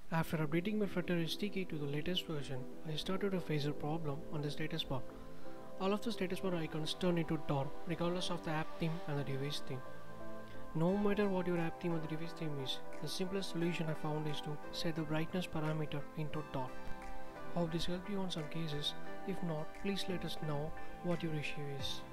After updating my Flutter SDK to the latest version, I started to face a problem on the status bar. All of the status bar icons turn into dark regardless of the app theme and the device theme. No matter what your app theme or the device theme is, the simplest solution I found is to set the brightness parameter into dark. Hope this helped you on some cases. If not, please let us know what your issue is.